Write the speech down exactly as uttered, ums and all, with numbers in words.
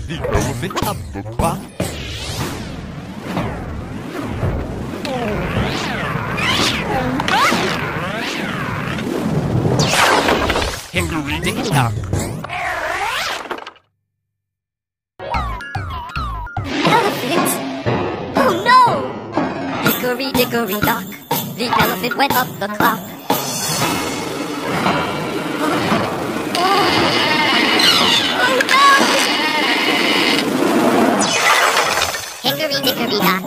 The elephant up the clock. Hickory dickory dock. Elephant? Oh no! Hickory dickory dock. The elephant went up the clock. Oh no! Hickory dickory dock.